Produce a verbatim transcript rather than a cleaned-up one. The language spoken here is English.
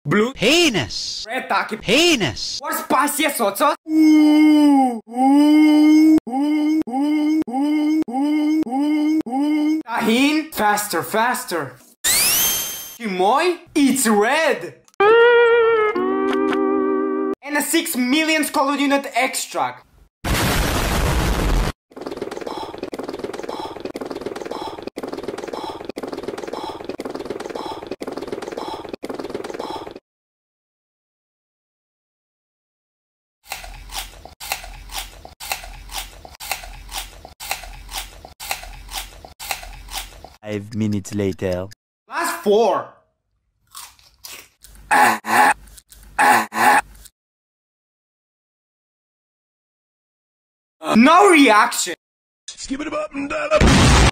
Blue penis, red taki penis, or spicy soca. Tahin, faster, faster. Chimoy, it's red. And a six million color unit extract. Five minutes later. Last four. No reaction. Skip it up and down.